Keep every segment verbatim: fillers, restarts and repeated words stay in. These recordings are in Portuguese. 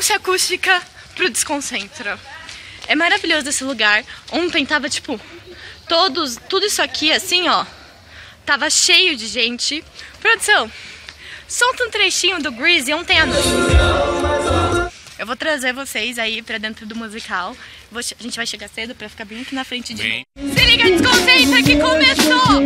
Ponte acústica pro Desconcentra. É maravilhoso esse lugar. Ontem tava, tipo, todos, tudo isso aqui, assim, ó, tava cheio de gente. Produção, solta um trechinho do Grease ontem à noite. Eu vou trazer vocês aí pra dentro do musical. Vou, a gente vai chegar cedo pra ficar bem aqui na frente de novo. Se liga, Desconcentra, que começou!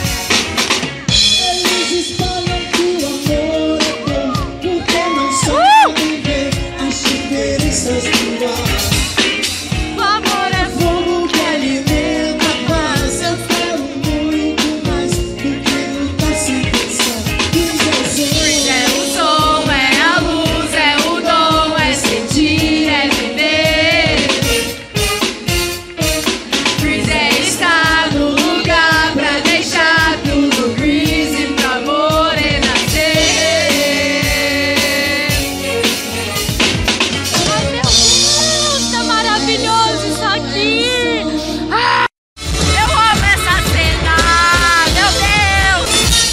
Eles espalham que o amor é bom, porque não sabem ver as diferenças do ar. O amor é Fogo que alimenta a paz. Eu quero muito mais do que lutar sem pensar. Grease é o som, é a luz, é o dom, é sentir, é viver. Grease é estar no lugar pra deixar tudo grease pro amor renascer. Ai meu Deus, tá maravilhoso isso aqui! Ah, eu amo essa cena! Meu Deus!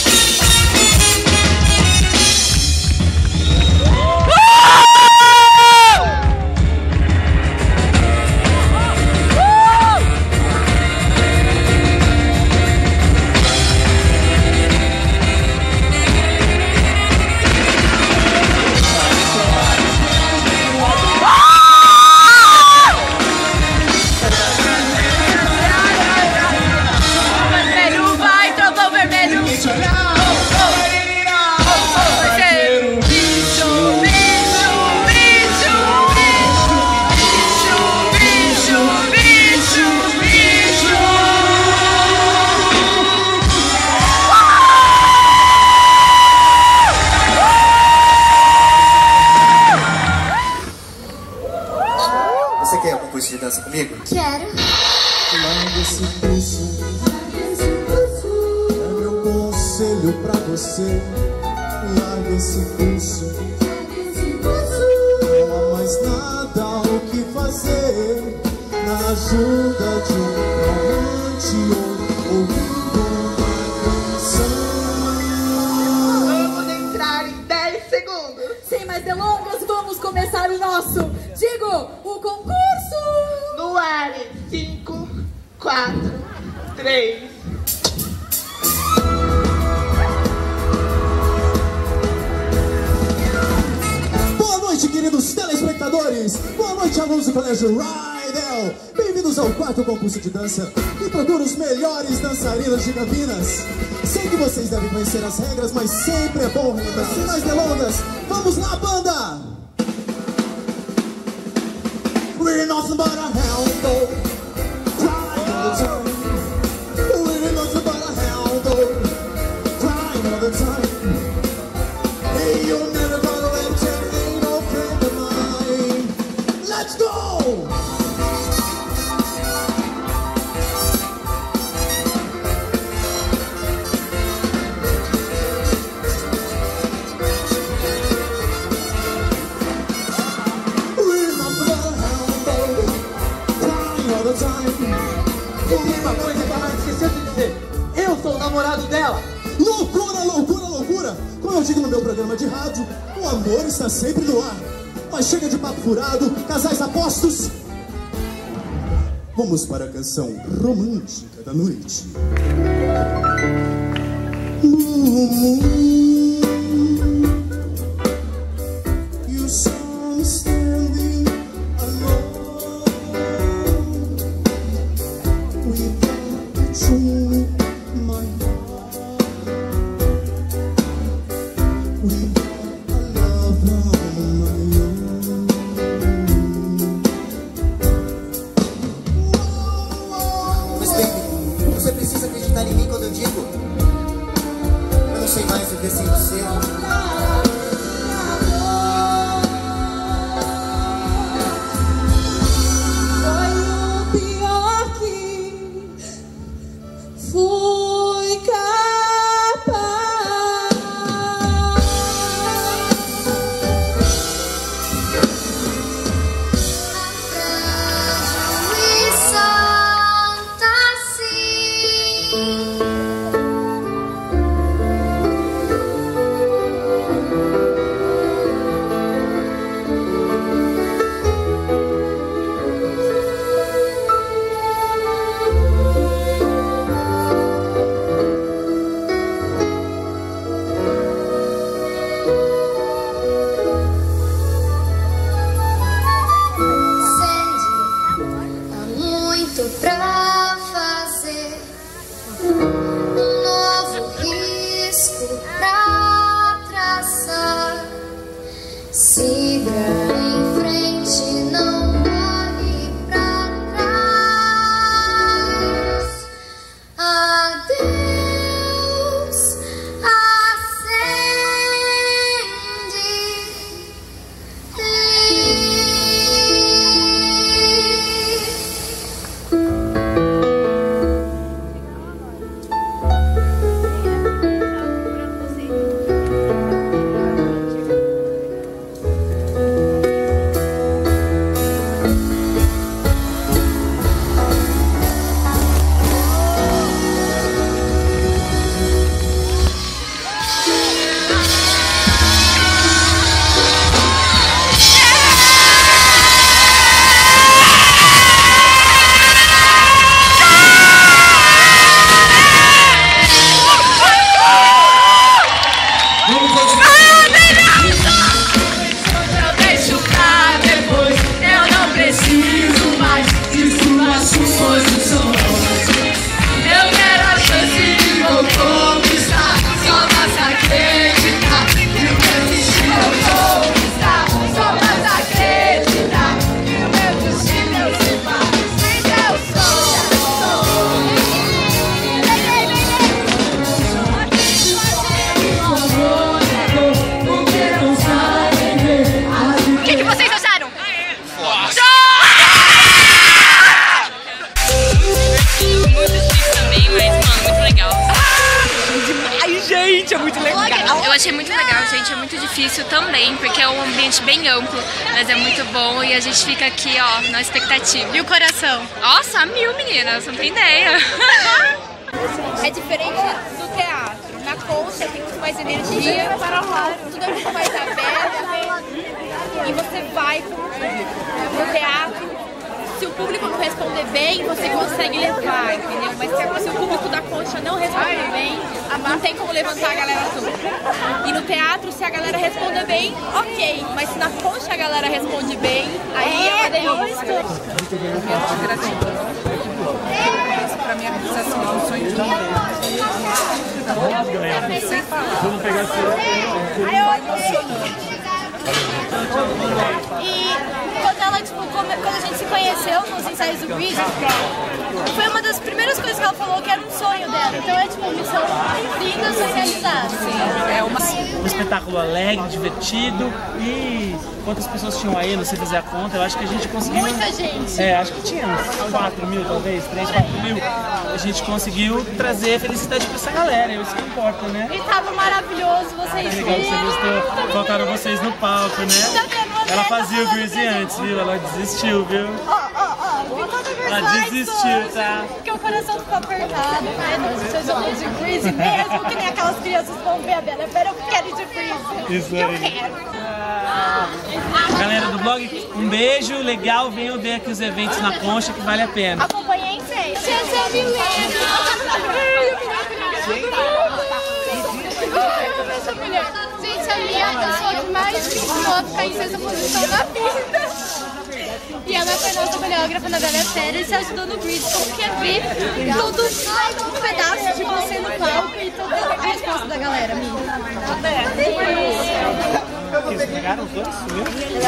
Vermelho vai, trovão vermelho. Vai ser um bicho, bicho, bicho, bicho, bicho, bicho, bicho, Você quer um concurso de dança comigo? Quero. Larga esse pulso, é meu conselho pra você. Larga esse pulso, não há mais nada o que fazer. Na ajuda de um calmante ou ouvindo uma canção. Vamos entrar em dez segundos. Sem mais delongas, vamos começar o nosso, digo, o concurso! No ar em cinco, quatro, três. Boa noite, queridos telespectadores! Boa noite, alunos do Colégio Rydell! Bem-vindos ao quarto concurso de dança que procura os melhores dançarinos de Campinas. Sei que vocês devem conhecer as regras, mas sempre é bom relembrar. Sem mais delongas, vamos lá, banda! We're nothing but a hound dog, crying all the time. We're nothing but a hound dog, crying all the time. Hey, you're never gonna let your ain't no friend of mine. Let's go! We're nothing but a hound dog, crying all the time. E uma coisa que ela esqueceu de dizer: eu sou o namorado dela. Loucura, loucura, loucura! Como eu digo no meu programa de rádio, o amor está sempre no ar. Mas chega de papo furado, casais apostos. Vamos para a canção romântica da noite. You saw me standing alone without a dream in my heart, without a love of my own. Mas baby, você precisa acreditar em mim quando eu digo. Eu não sei mais viver sem você. Foi o pior que fui capaz. Me solta assim. gente, é muito legal. Eu achei muito legal, gente, é muito difícil também, porque é um ambiente bem amplo, mas é muito bom e a gente fica aqui, ó, na expectativa. E o coração? Nossa, a mil, meninas, não tem ideia. É diferente do teatro. Na Concha tem muito mais energia, tudo é muito mais aberto e você vai com o público. No teatro, se o público não responder bem, você consegue levar, entendeu? Mas se o público da Concha não responder bem, não tem como levantar a galera toda. E no teatro, se a galera responder bem, ok. Mas se na Concha a galera responde bem, aí é uma delícia. Essa pra mim é a realização de um sonho de vida. Vamos pegar E quando ela, tipo, quando a gente se conheceu nos ensaios do Breeze, foi uma das primeiras coisas que ela falou que era um sonho dela. Então é tipo uma missão linda de realizar. É uma... um espetáculo alegre, divertido. E quantas pessoas tinham aí, não sei fazer a conta, eu acho que a gente conseguiu... Muita gente. É, acho que tinha uns quatro mil talvez, três, quatro mil. A gente conseguiu trazer felicidade pra essa galera, é isso que importa, né? E tava maravilhoso, vocês Tá legal que você gostou, colocaram vocês no palco, né? Ela fazia o Greasy antes, viu? Ela desistiu, viu? Ó, ó, ó, ela desistiu, tá? Porque o coração ficou apertado. Ai, não, vocês vão de Greasy mesmo, que nem aquelas crianças vão ver a Bela Fera, eu quero ir de Greasy. Isso aí. Eu quero. Galera do blog, um beijo, legal, venham ver aqui os eventos na Concha que vale a pena. Acompanhem sempre. Gente, é Milena. Gente, a minha é a pessoa que mais ficou a ficar em sexta posição na vida. E ela foi nossa coreógrafa na Bela Fera e se ajudou no Grease. Como que é ver todo um pedaço de você no palco e toda a resposta da galera, amiga? Eles pegaram os dois? Sumiu?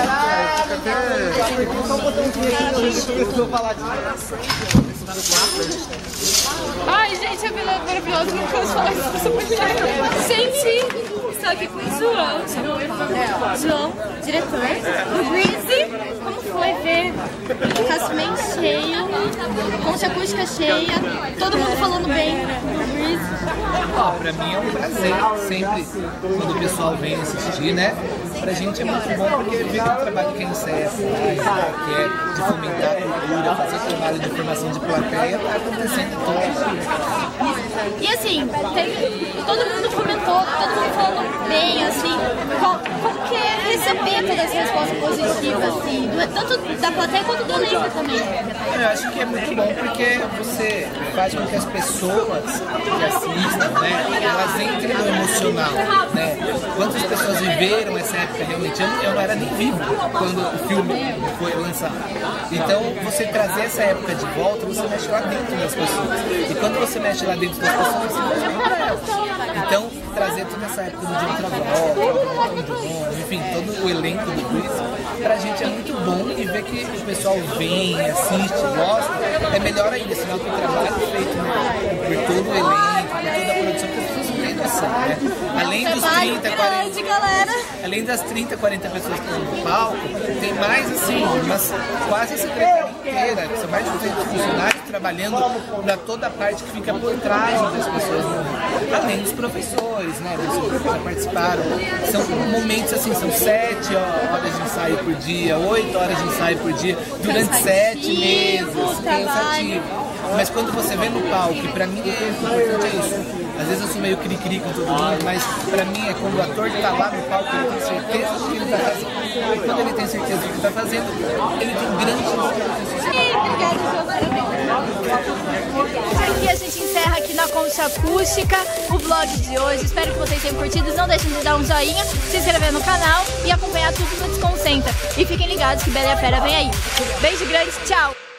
Ai, gente, a Bela é maravilhosa, não posso falar isso, eu sou muito Gente, estou aqui com o João. João, diretor do Greasy. Como foi ver o Castamento cheio, Concha Acústica cheia, todo mundo falando bem do Greasy? Ó, pra mim é um prazer sempre quando o pessoal vem assistir, né? Pra gente é muito bom porque ver o trabalho que a Inseia faz, que é de fomentar a cultura, fazer trabalho de formação de plateia, tá acontecendo todo. E assim, tem, todo mundo comentou, todo mundo falando bem, assim, qual, como que é receber todas as respostas positivas, assim, do, tanto da plateia quanto do elenco também. Eu acho que é muito bom porque você faz com que as pessoas que assistam, né, elas entrem no emocional, né? Quantas pessoas viveram essa época realmente? Eu, eu não era nem vivo quando o filme foi lançado. Então, você trazer essa época de volta, você mexe lá dentro das pessoas. E quando você mexe lá dentro das pessoas, você mexe com elas. Então, trazer toda essa época do John Travolta, enfim, todo o elenco do Grease, pra gente é muito bom e ver que o pessoal vem, assiste, gosta, é melhor ainda, sinal que o trabalho feito, né, por todo o elenco, por toda a produção, que as pessoas não têm noção, né? Além dos trinta, quarenta, além das trinta, quarenta pessoas que estão no palco, tem mais assim, umas, quase a secretaria inteira, que são mais de duzentos funcionários trabalhando para toda a parte que fica por trás das pessoas, além dos professores, né, pessoas que já participaram. São momentos assim, são sete horas de ensaio por dia, oito horas de ensaio por dia, durante sete meses, cansativo. Mas quando você vê no palco, e pra mim é importante é isso. Às vezes eu sou meio cri-cri com todo mundo, mas pra mim é quando o ator tá lá no palco, ele tem certeza do que ele tá fazendo. E quando ele tem certeza do que ele tá fazendo, ele tem um grande sucesso. Aqui a gente encerra aqui na Concha Acústica o vlog de hoje. Espero que vocês tenham curtido. Não deixem de dar um joinha, se inscrever no canal e acompanhar tudo no Desconcentra. E fiquem ligados que Bela e a Fera vem aí. Beijo grande, tchau!